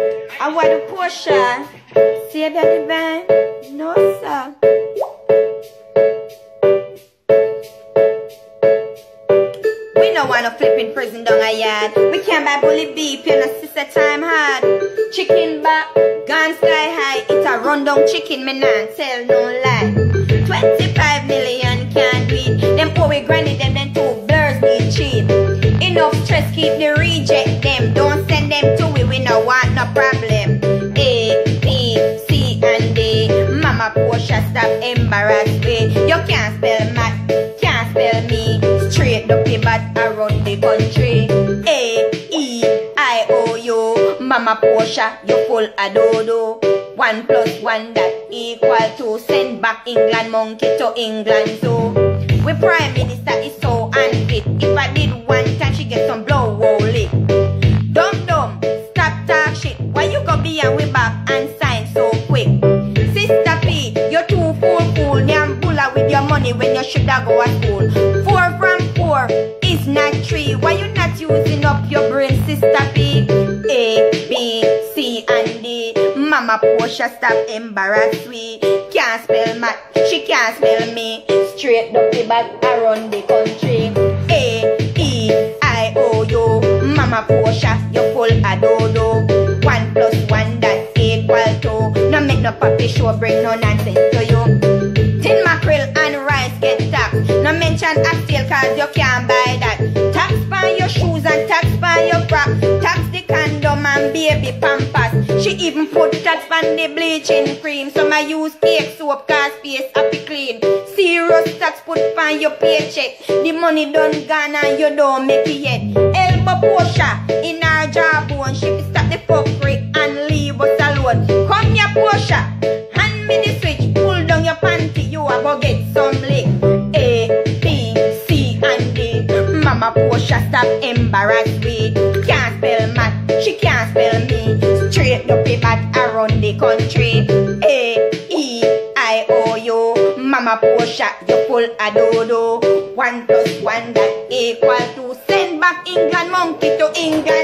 I want the Portia. Save your divine. No, sir. We don't want no flipping prison down a yard. We can't buy bully beef, you know, sister time hard. Chicken back, gone sky high. It's a rundown chicken, me nah tell no lie. 25 million can't do it. Them poor we granny, them then two blurs need cheap. Enough stress, keep the reject them. Don't send them to we no want no problem. A, B, C and D. Mama Portia, stop embarrass me. You can't spell math, can't spell me. Straight up the bat around the country. A, E, I, O, U. Mama Portia, you full a dodo. 1 + 1 that equal to. Send back England monkey to England too. We prime minister is so unfit. If I did one time she get some blow lick. Dumb dumb, stop talk shit. Why you go be and we back and sign so quick? Sister P, you're too fool. Nyambula with your money when you shoulda go at school. 4 from 4 is not 3. Why you not using up your brain, Sister P? A, B, C and D. Mama Portia, stop embarrass we. Can't spell math, she can't spell me. Straight up the back around the country. A, E, I, O, U. Mama Portia, you full a dodo. 1 + 1 that equal to. No make no puppy show, bring no nonsense to you. Tin mackerel and rice get taxed. No mention oxtail cause you can't buy that. Tax by your shoes and tax by your bra. Tax the condom and baby pampers. She even put tax on the bleaching cream. Some I use cake soap cause face happy clean. Serious tax put on your paycheck. The money done gone and you don't make it yet. Elbow Portia in our jawbone. She will stop the fuckery and leave us alone. Come here Portia, hand me the switch. Pull down your panty, you are gonna get some lick. A, B, C and D. Mama Portia, stop embarrass me. Can't spell math, she can't spell me. Straight up the back around the country. A, E, I, O, U. Mama Portia, you full a dodo. 1 + 1 that equal to. Send back England monkey to England.